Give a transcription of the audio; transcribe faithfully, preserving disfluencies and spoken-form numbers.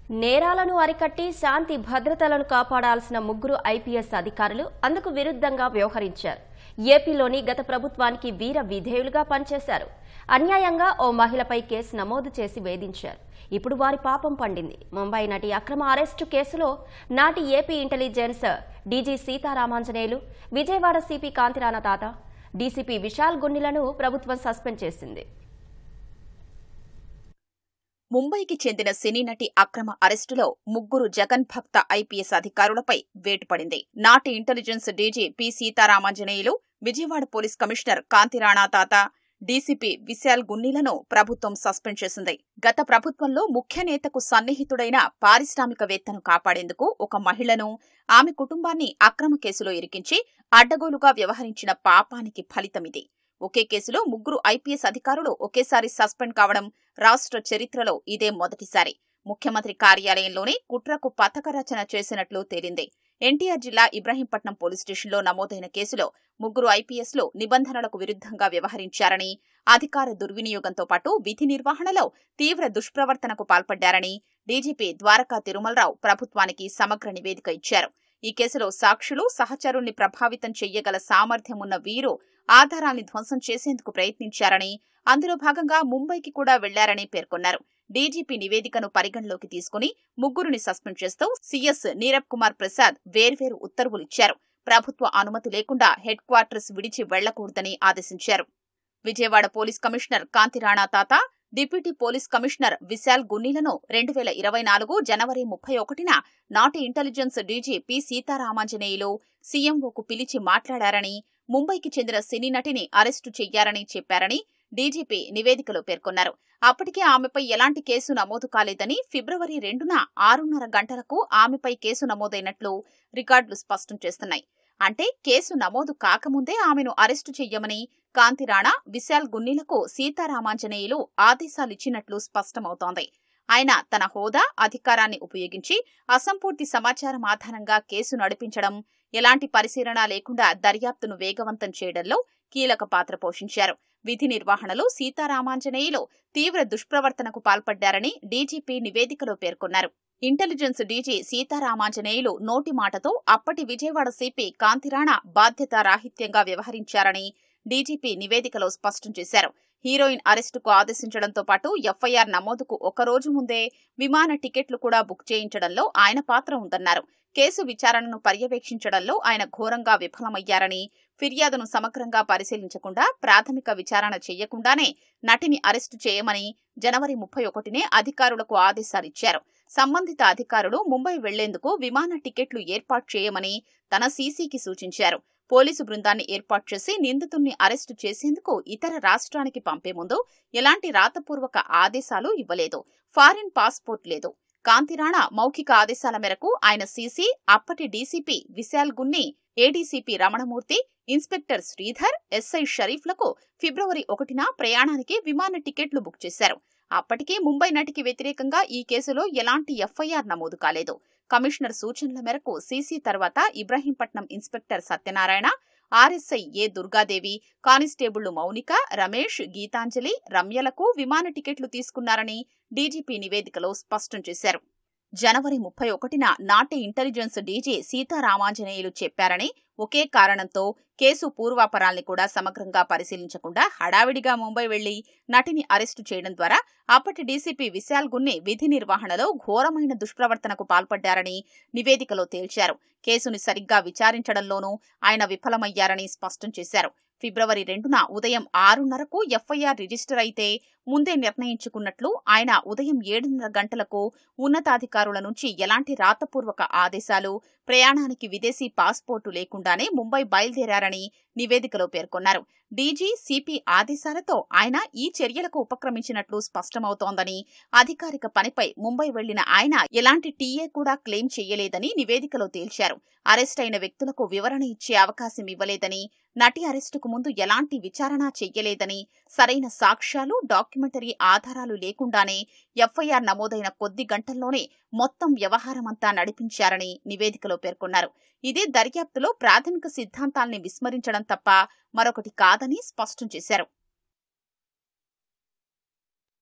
నేరాలను అరికట్టి శాంతి భద్రతలను కాపాడాల్సిన ముగ్గురు ఐపీఎస్ అధికారులు అందుకు విరుద్ధంగా వ్యవహరించారు. ఏపీలోని గత ప్రభుత్వానికి వీర విధేయులుగా పనిచేశారు. అన్యాయంగా ఓ మహిళపై కేసు నమోదు చేసి వేధించారు. ఇప్పుడు వారి పాపం పండింది. ముంబై నటి అక్రమ అరెస్టు కేసులో నాటి AP intelligence DG Sitharamanjaneyulu, Vijayawada CP Kanthi Rana Tata, DCP Vishal గున్నిలను ప్రభుత్వం సస్పెండ్ చేసింది. ముంబైకి చెందిన సినీ నటి అక్రమ అరెస్టులో ముగ్గురు జగన్ భక్త ఐపీఎస్ అధికారులపై వేటు పడింది. నాటి intelligence DG P Sitharamanjaneyulu, Vijayawada police commissioner Kanthi Rana Tata, DCP Vishal గున్నిలను ప్రభుత్వం సస్పెండ్ చేసింది. గత ప్రభుత్వంలో ముఖ్య నేతకు సన్నిహితుడైన పారిశ్రామికవేత్తను కాపాడేందుకు ఒక మహిళను, ఆమె కుటుంబాన్ని అక్రమ కేసులో ఇరికించి అడ్డగోలుగా వ్యవహరించిన పాపానికి ఫలితమిది. ఒకే కేసులో ముగ్గురు ఐపీఎస్ అధికారులు ఒకేసారి సస్పెండ్ కావడం రాష్ట్ర చరిత్రలో ఇదే మొదటిసారి. ముఖ్యమంత్రి కార్యాలయంలోనే కుట్రకు పథక రచన చేసినట్లు తేలింది. ఎన్టీఆర్ జిల్లా ఇబ్రహీంపట్నం పోలీస్ స్టేషన్లో నమోదైన కేసులో ముగ్గురు ఐపీఎస్లు నిబంధనలకు విరుద్ధంగా వ్యవహరించారని, అధికార దుర్వినియోగంతో పాటు విధి నిర్వహణలో తీవ్ర దుష్ప్రవర్తనకు పాల్పడ్డారని డీజీపీ ద్వారకా తిరుమలరావు ప్రభుత్వానికి సమగ్ర నివేదిక ఇచ్చారు. ఈ కేసులో సాక్షులు, సహచరుల్ని ప్రభావితం చెయ్యగల సామర్థ్యమున్న వీరు ఆధారాల్ని ధ్వంసం చేసేందుకు ప్రయత్నించారని, అందులో భాగంగా ముంబైకి కూడా వెళ్లారని పేర్కొన్నారు. డీజీపీ నివేదికను పరిగణలోకి తీసుకుని ముగ్గురుని సస్పెండ్ చేస్తూ సీఎస్ నీరబ్ కుమార్ ప్రసాద్ వేర్వేరు ఉత్తర్వులిచ్చారు. ప్రభుత్వ అనుమతి లేకుండా హెడ్ క్వార్టర్స్ విడిచి వెళ్లకూడదని ఆదేశించారు. Vijayawada police commissioner Kanthi Rana Tata, deputy police commissioner Vishal గున్నిలను రెండు వేల ఇరవై నాలుగు జనవరి ముప్పై ఒకటిన నాటి ఇంటెలిజెన్స్ డీజీ పి సీతారామాంజనేయులు సీఎంఓకు పిలిచి మాట్లాడారని, ముంబైకి చెందిన సినీ నటిని అరెస్టు చెయ్యారని చెప్పారని డీజీపీ నివేదికలో పేర్కొన్నారు. అప్పటికే ఆమెపై ఎలాంటి కేసు నమోదు కాలేదని, ఫిబ్రవరి రెండున ఆరున్నర గంటలకు ఆమెపై కేసు నమోదైనట్లు రికార్డులు స్పష్టం చేస్తున్నాయి. అంటే కేసు నమోదు కాకముందే ఆమెను అరెస్టు చెయ్యమని కాంతిరాణ, విశాల్ గున్నిలకు సీతారామాంజనేయులు ఆదేశాలిచ్చినట్లు స్పష్టమవుతోంది. ఆయన తన హోదా, అధికారాన్ని ఉపయోగించి అసంపూర్తి సమాచారం ఆధారంగా కేసు నడిపించడం, ఎలాంటి పరిశీలన లేకుండా దర్యాప్తును వేగవంతం చేయడంలో కీలక పాత్ర పోషించారు. విధి నిర్వహణలో సీతారామాంజనేయులు తీవ్ర దుష్ప్రవర్తనకు పాల్పడ్డారని డీజీపీ నివేదికలో పేర్కొన్నారు. ఇంటెలిజెన్స్ డీజీ సీతారామాంజనేయులు నోటి మాటతో అప్పటి విజయవాడ సిపి కాంతిరాణ బాధ్యతారాహిత్యంగా వ్యవహరించారని డీజీపీ నివేదికలో స్పష్టం చేశారు. హీరోయిన్ అరెస్టుకు ఆదేశించడంతో పాటు ఎఫ్ఐఆర్ నమోదుకు ఒకరోజు ముందే విమాన టికెట్లు కూడా బుక్ చేయించడంలో ఆయన పాత్ర ఉందన్నారు. కేసు విచారణను పర్యవేక్షించడంలో ఆయన ఘోరంగా విఫలమయ్యారని, ఫిర్యాదును సమగ్రంగా పరిశీలించకుండా ప్రాథమిక విచారణ చెయ్యకుండానే నటిని అరెస్టు చేయమని జనవరి ముప్పై ఒకటినే అధికారులకు ఆదేశాలిచ్చారు. సంబంధిత అధికారులు ముంబై వెళ్లేందుకు విమాన టికెట్లు ఏర్పాటు చేయమని తన సీసీకి సూచించారు. పోలీసు బృందాన్ని ఏర్పాటు చేసి నిందితుల్ని అరెస్టు చేసేందుకు ఇతర రాష్ట్రానికి పంపే ముందు ఎలాంటి రాతపూర్వక ఆదేశాలు ఇవ్వలేదు. ఫారిన్ పాస్పోర్ట్ లేదు. కాంతిరాణ మౌఖిక ఆదేశాల మేరకు ఆయన సీసీ, అప్పటి DCP Vishal Gunni, ADCP Ramanamurthy, inspector Sridhar, SI షరీఫ్లకు ఫిబ్రవరి ఒకటిన ప్రయాణానికి విమాన టికెట్లు బుక్ చేశారు. అప్పటికే ముంబై నటికి వ్యతిరేకంగా ఈ కేసులో ఎలాంటి ఎఫ్ఐఆర్ నమోదు కాలేదు. కమిషనర్ సూచనల మేరకు సీసీ తర్వాత Ibrahimpatnam inspector Satyanarayana, RSI A Durgadevi, కానిస్టేబుళ్లు మౌనిక, రమేష్, గీతాంజలి, రమ్యలకు విమాన టికెట్లు తీసుకున్నారని డీజీపీ నివేదికలో స్పష్టం చేశారు. జనవరి ముప్పై ఒకటిన నాటి ఇంటెలిజెన్స్ డీజీ సీతారామాంజనేయులు చెప్పారని, ఒకే కారణంతో కేసు పూర్వాపరాల్ని కూడా సమగ్రంగా పరిశీలించకుండా హడావిడిగా ముంబై వెళ్లి నటిని అరెస్టు చేయడం ద్వారా అప్పటి డీసీపీ విశాల్ గున్ని విధి నిర్వహణలో ఘోరమైన దుష్ప్రవర్తనకు పాల్పడ్డారని నివేదికలో తేల్చారు. కేసుని సరిగ్గా విచారించడంలోనూ ఆయన విఫలమయ్యారని స్పష్టం చేశారు. ఫిబ్రవరి రెండున ఉదయం ఆరున్నరకు ఎఫ్ఐఆర్ రిజిస్టర్ అయితే ముందే నిర్ణయించుకున్నట్లు ఆయన ఉదయం ఏడున్నర గంటలకు ఉన్నతాధికారుల నుంచి ఎలాంటి రాతపూర్వక ఆదేశాలు, ప్రయాణానికి విదేశీ పాస్పోర్టు లేకుండానే ముంబై బయలుదేరారని నివేదికలో పేర్కొన్నారు. డీజీ, సిపి ఆదేశాలతో ఆయన ఈ చర్యలకు ఉపక్రమించినట్లు స్పష్టమవుతోందని, అధికారిక పనిపై ముంబై వెళ్లిన ఆయన ఎలాంటి టీఏ కూడా క్లెయిమ్ చెయ్యలేదని నివేదికలో తేల్చారు. అరెస్ట్ అయిన వ్యక్తులకు వివరణ ఇచ్చే అవకాశం ఇవ్వలేదని, నటి అరెస్టుకు ముందు ఎలాంటి విచారణ చెయ్యలేదని, సరైన సాక్ష్యాలు, డాక్యుమెంటరీ ఆధారాలు లేకుండానే ఎఫ్ఐఆర్ నమోదైన కొద్ది గంటల్లోనే మొత్తం వ్యవహారమంతా నడిపించారని నివేదికలో పేర్కొన్నారు. ఇదే దర్యాప్తులో ప్రాథమిక సిద్ధాంతాల్ని విస్మరించడం తప్ప మరొకటి కాదని స్పష్టం చేశారు.